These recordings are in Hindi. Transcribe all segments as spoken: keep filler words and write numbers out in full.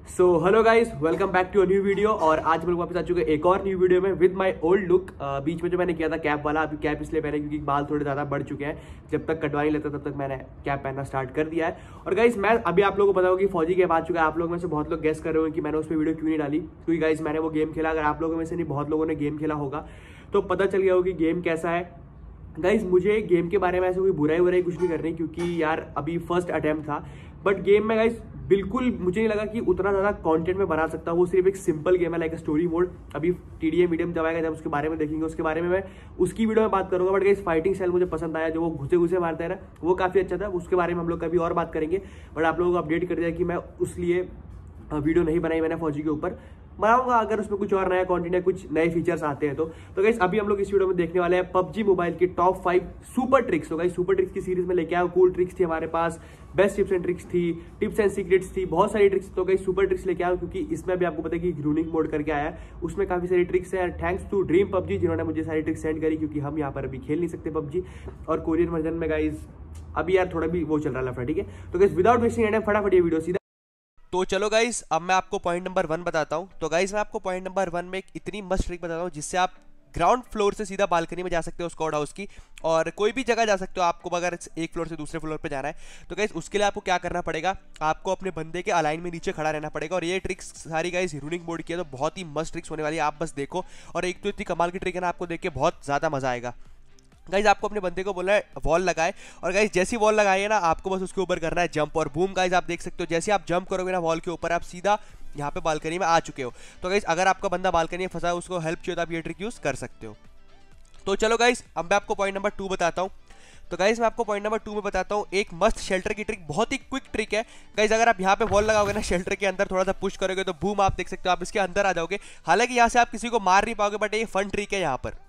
So hello guys, welcome back to a new video. और आज हम लोग वापस आ चुके हैं एक और न्यू वीडियो में विद माय ओल्ड लुक। बीच में जो मैंने किया था कैप वाला, अभी कैप इसलिए पहने क्योंकि बाल थोड़े ज़्यादा बढ़ चुके हैं। जब तक कटवा नहीं लेता तब तक मैंने कैप पहनना स्टार्ट कर दिया है। और गाइस मैं अभी आप लोगों को बताऊँ कि फौजी कैप आ चुका है। आप लोग में से बहुत लोग गेस कर रहे हो कि मैंने उस पर वीडियो क्यों नहीं डाली, क्योंकि गाइस मैंने वो गेम खेला। अगर आप लोगों में से नहीं बहुत लोगों ने गेम खेला होगा तो पता चल गया होगा कि गेम कैसा है। गाइज मुझे गेम के बारे में ऐसे कोई बुराई बुराई कुछ नहीं करनी, क्योंकि यार अभी फर्स्ट अटेम्प्ट था। बट गेम में गाइज बिल्कुल मुझे नहीं लगा कि उतना ज़्यादा कंटेंट में बना सकता हूँ। वो सिर्फ एक सिंपल गेम है, लाइक स्टोरी मोड। अभी टीडीए मीडियम जब आएगा, जब उसके बारे में देखेंगे, उसके बारे में मैं उसकी वीडियो में बात करूंगा। बट गाइज फाइटिंग स्टाइल मुझे पसंद आया, जो वो घुसे घुसे मारते हैं ना, वो काफ़ी अच्छा था। उसके बारे में हम लोग कभी और बात करेंगे। बट आप लोगों को अपडेट कर दिया कि मैं उस लिए वीडियो नहीं बनाई मैंने फौजी के ऊपर, बनाऊंगा अगर उसमें कुछ और नया कंटेंट या कुछ नए फीचर्स आते हैं तो। तो गाइस अभी हम लोग इस वीडियो में देखने वाले हैं पबजी मोबाइल की टॉप फाइव सुपर ट्रिक्स। तो गाइस सुपर ट्रिक्स की सीरीज में लेके आया, कूल ट्रिक्स थी हमारे पास, बेस्ट टिप्स एंड ट्रिक्स थी, टिप्स एंड सीक्रेट्स थी, बहुत सारी ट्रिक्स। तो गाइस सुपर ट्रिक्स लेके आया क्योंकि इसमें भी आपको पता है कि ग्रूनिंग मोड करके आया है, उसमें काफी सारी ट्रिक्स है। थैंक्स टू ड्रीम पबजी जिन्होंने मुझे सारी ट्रिक्स सेंड करी, क्योंकि हम यहाँ पर अभी खेल नहीं सकते पबजी। और कोरियन वर्जन में गाइस अभी यार थोड़ा भी वो चल रहा है, ठीक है। तो गाइस विदाउट वेस्टिंग टाइम फटाफट ये वीडियो सीधा। तो चलो गाइस, अब मैं आपको पॉइंट नंबर वन बताता हूँ। तो गाइस मैं आपको पॉइंट नंबर वन में एक इतनी मस्त ट्रिक बताता हूँ जिससे आप ग्राउंड फ्लोर से सीधा बालकनी में जा सकते हो स्क्वाड हाउस की, और कोई भी जगह जा सकते हो। आपको अगर एक फ्लोर से दूसरे फ्लोर पे जाना है तो गाइस उसके लिए आपको क्या करना पड़ेगा, आपको अपने बंदे के अलाइन में नीचे खड़ा रहना पड़ेगा। और ये ट्रिक्स सारी गाइस रूनिंग मोड की है, तो बहुत ही मस्त ट्रिक्स होने वाली है, आप बस देखो। और एक तो इतनी कमाल की ट्रिक है ना, आपको देख के बहुत ज़्यादा मजा आएगा। गाइज आपको अपने बंदे को बोलना है वॉल लगाए, और गाइज जैसी वॉल लगाइए ना, आपको बस उसके ऊपर करना है जंप। और बूम गाइज आप देख सकते हो, जैसे आप जंप करोगे ना वॉल के ऊपर, आप सीधा यहाँ पे बालकनी में आ चुके हो। तो गाइज अगर आपका बंदा बालकनी में फंसा है, उसको हेल्प चाहिए तो आप ये ट्रिक यूज कर सकते हो। तो चलो गाइज अब मैं आपको पॉइंट नंबर टू बताता हूँ। तो गाइज मैं आपको पॉइंट नंबर टू में बताता हूँ एक मस्त शेल्टर की ट्रिक, बहुत ही क्विक ट्रिक है। गाइज अगर आप यहाँ पे वॉल लगाओगे ना, शेल्टर के अंदर थोड़ा सा पुश करोगे तो बूम आप देख सकते हो, आप इसके अंदर आ जाओगे। हालांकि यहाँ से आप किसी को मार नहीं पाओगे, बट ये फन ट्रिक है यहाँ पर।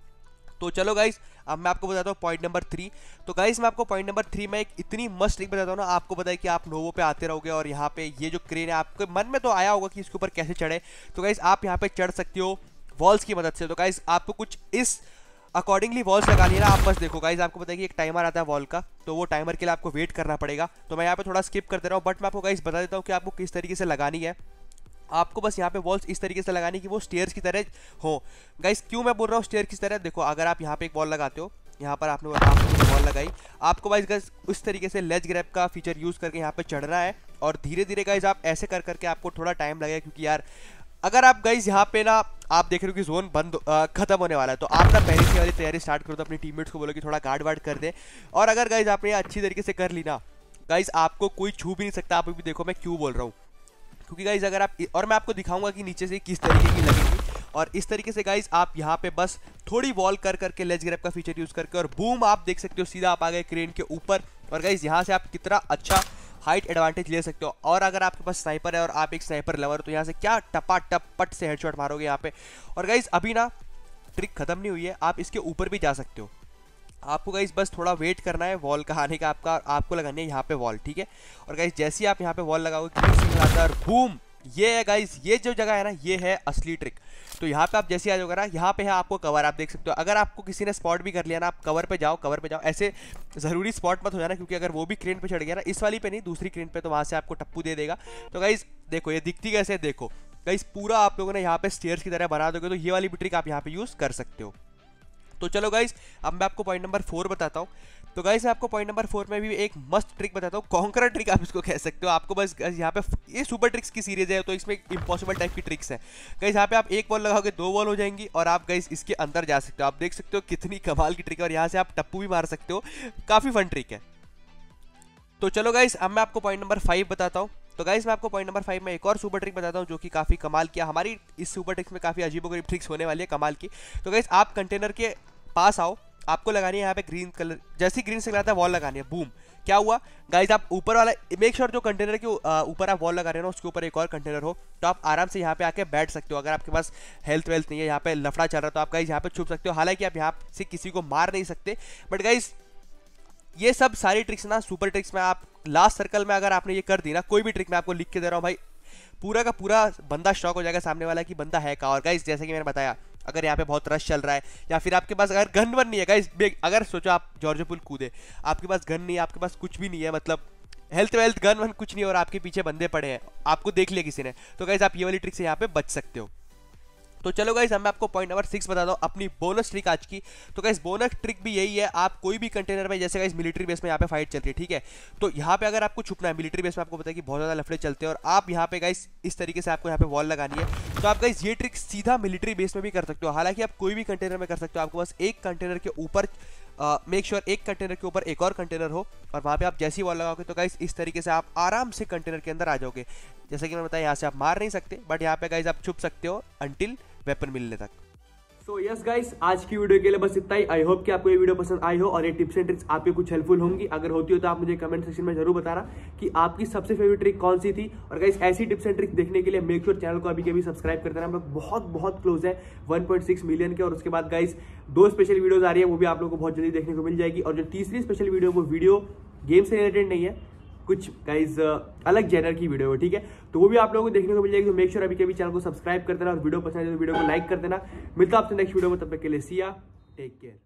तो चलो गाइज अब मैं आपको बताता हूँ पॉइंट नंबर थ्री। तो गाइज मैं आपको पॉइंट नंबर थ्री में एक इतनी मस्त ट्रिक बताता हूँ ना, आपको पता है कि आप नोवो पे आते रहोगे और यहाँ पे ये जो क्रेन है, आपके मन में तो आया होगा कि इसके ऊपर कैसे चढ़े। तो गाइज आप यहाँ पे चढ़ सकते हो वॉल्स की मदद से। तो गाइज आपको कुछ इस अकॉर्डिंगली वॉल्स लगानी है ना, आप बस देखो गाइज, आपको पता है कि एक टाइमर आता है वॉल का, तो वो टाइमर के लिए आपको वेट करना पड़ेगा। तो मैं यहाँ पे थोड़ा स्किप कर दे रहा हूँ, बट मैं आपको गाइज बता देता हूँ कि आपको किस तरीके से लगानी है। आपको बस यहाँ पे वॉल्स इस तरीके से लगानी कि वो स्टेयर्स की तरह हो। गाइस क्यों मैं बोल रहा हूँ स्टेयर की तरह, देखो अगर आप यहाँ पे एक वॉल लगाते हो, यहाँ पर आपने आपने वॉल लगाई, आपको गाइस गाइस उस तरीके से लेज ग्रैब का फीचर यूज करके यहाँ पे चढ़ना है। और धीरे धीरे गाइस आप ऐसे कर करके आपको थोड़ा टाइम लगेगा, क्योंकि यार अगर आप गाइस यहाँ पे ना आप देख रहे हो कि जोन बंद खत्म होने वाला है, तो आप ना पहले से वाली तैयारी स्टार्ट करो, तो अपने टीममेट्स को बोलो कि थोड़ा गार्ड वार्ड कर दे। और अगर गाइस आपने अच्छी तरीके से कर ली ना, गाइस आपको कोई छू भी नहीं सकता। आप भी देखो मैं क्यों बोल रहा हूँ, क्योंकि गाइज अगर आप, और मैं आपको दिखाऊंगा कि नीचे से किस तरीके की लगेगी। और इस तरीके से गाइज आप यहाँ पे बस थोड़ी वॉल कर करके लेज ग्रैब का फीचर यूज करके, और बूम आप देख सकते हो सीधा आप आ गए क्रेन के ऊपर। और गाइज यहाँ से आप कितना अच्छा हाइट एडवांटेज ले सकते हो। और अगर आपके पास स्नाइपर है और आप एक स्नाइपर लवर, तो यहाँ से क्या टपा टप पट से हेडशॉट मारोगे यहाँ पे। और गाइज अभी ना ट्रिक खत्म नहीं हुई है, आप इसके ऊपर भी जा सकते हो। आपको गाइस बस थोड़ा वेट करना है वॉल का आने का, आपका आपको लगानी है यहाँ पे वॉल, ठीक है। और गाइस जैसे ही आप यहाँ पे वॉल लगाओगे, ग्रीन सिग्नल आता है और बूम, ये है गाइस, ये जो जगह है ना, ये है असली ट्रिक। तो यहाँ पे आप जैसे आ जाओगे ना, यहाँ पे है आपको कवर, आप देख सकते हो। अगर आपको किसी ने स्पॉट भी कर लिया ना, आप कवर पे जाओ, कवर पे जाओ। ऐसे जरूरी स्पॉट मत हो जाना, क्योंकि अगर वो भी क्रेन पे चढ़ गया ना, इस वाली पे नहीं दूसरी क्रेन पे, तो वहां से आपको टप्पू दे देगा। तो गाइस देखो ये दिखती कैसे, देखो गाइस पूरा आप लोगों ने यहाँ पे स्टेयर्स की तरह बना दोगे, तो ये वाली भी ट्रिक आप यहाँ पे यूज कर सकते हो। तो चलो गाइस अब मैं आपको पॉइंट नंबर फोर बताता हूँ। तो गाइस मैं आपको पॉइंट नंबर फोर में भी एक मस्त ट्रिक बताता हूँ, कॉन्करर ट्रिक आप इसको कह सकते हो। आपको बस यहाँ पे, ये सुपर ट्रिक्स की सीरीज है, तो इसमें इम्पॉसिबल टाइप की ट्रिक्स है। गाइस यहाँ पे आप एक बॉल लगाओगे, दो बॉल हो जाएंगी, और आप गाइस इसके अंदर जा सकते हो। आप देख सकते हो कितनी कमाल की ट्रिक है, और यहाँ से आप टप्पू भी मार सकते हो, काफी फन ट्रिक है। तो चलो गाइस अब मैं आपको पॉइंट नंबर फाइव बताता हूँ। तो गाइस मैं आपको पॉइंट नंबर फाइव में एक और सुपर ट्रिक बताता हूँ, जो कि काफी कमाल किया। हमारी इस सुपर ट्रिक्स में काफी अजीबोगरीब ट्रिक्स होने वाली है, कमाल की। तो गाइस आप कंटेनर के पास आओ, आपको लगानी है यहाँ पे ग्रीन कलर, जैसे ग्रीन से लगाता है वॉल लगानी है, बूम क्या हुआ गाइज, आप ऊपर वाला मेक श्योर जो कंटेनर के ऊपर आप वॉल लगा रहे हो ना, उसके ऊपर एक और कंटेनर हो, तो आप आराम से यहाँ पे आके बैठ सकते हो। अगर आपके पास हेल्थ वेल्थ नहीं है, यहाँ पे लफड़ा चल रहा है, तो आप गाइज यहाँ पे छुप सकते हो। हालांकि आप यहाँ से किसी को मार नहीं सकते, बट गाइज ये सब सारी ट्रिक्स ना सुपर ट्रिक्स में आप लास्ट सर्कल में अगर आपने ये कर दी ना, कोई भी ट्रिक मैं आपको लिख के दे रहा हूँ भाई, पूरा का पूरा बंदा शॉक हो जाएगा सामने वाला कि बंदा है का। और गाइज जैसे कि मैंने बताया, अगर यहाँ पे बहुत रश चल रहा है, या फिर आपके पास अगर गन वन नहीं है गाइज, अगर सोचो आप जॉर्ज पुल कूदे, आपके पास गन नहीं है, आपके पास कुछ भी नहीं है, मतलब हेल्थ वेल्थ गन वन कुछ नहीं और आपके पीछे बंदे पड़े हैं, आपको देख लिया किसी ने, तो गाइस आप ये वाली ट्रिक से यहाँ पे बच सकते हो। तो चलो गाइस मैं आपको पॉइंट नंबर सिक्स बताता हूँ अपनी बोनस ट्रिक आज की। तो गाइस बोनस ट्रिक भी यही है, आप कोई भी कंटेनर में, जैसे गाइस मिलिट्री बेस में यहाँ पे फाइट चल रही है, ठीक है, तो यहाँ पे अगर आपको छुपना है, मिलिट्री बेस में आपको पता है कि बहुत ज्यादा लफड़े चलते हैं और आप यहाँ पे गाइस इस तरीके से आपको यहाँ पे वॉल लगानी है, तो आप गाइस ये ट्रिक सीधा मिलिट्री बेस में भी कर सकते हो। हालांकि आप कोई भी कंटेनर में कर सकते हो, आपको बस एक कंटेनर के ऊपर मेक श्योर एक कंटेनर के ऊपर एक और कंटेनर हो और वहाँ पे आप जैसी वॉल लगाओगे तो गाइस इस तरीके से आप आराम से कंटेनर के अंदर आ जाओगे। जैसे कि मैंने बताया यहाँ से आप मार नहीं सकते, बट यहाँ पे गाइस आप छुप सकते हो अंटिल वेपन मिलने तक। सो यस गाइस, आज की वीडियो के लिए बस इतना ही। आई होप कि आपको ये वीडियो पसंद आई हो और ये टिप्स एंड ट्रिक्स आपके कुछ हेल्पफुल होंगी। अगर होती हो तो आप मुझे कमेंट सेक्शन में जरूर बताना कि आपकी सबसे फेवरेट ट्रिक कौन सी थी। और गाइस ऐसी टिप्स एंड ट्रिक्स देखने के लिए मेक श्योर चैनल को अभी के अभी सब्सक्राइब कर देना। हम लोग बहुत बहुत क्लोज है वन पॉइंट सिक्स मिलियन के। और उसके बाद गाइस दो स्पेशल वीडियोज आ रही है, वो भी आप लोगों को बहुत जल्दी देखने को मिल जाएगी। और जो तीसरी स्पेशल वीडियो वो वीडियो गेम से रिलेटेड नहीं है, कुछ गाइज अलग जेनर की वीडियो है, ठीक है, तो वो भी आप लोगों को देखने को मिल जाएगी। तो मेक श्योर अभी के भी चैनल को सब्सक्राइब कर देना और वीडियो पसंद है तो वीडियो को लाइक कर देना। मिलता है आपसे नेक्स्ट वीडियो में, तब तक के लिए सी या टेक केयर।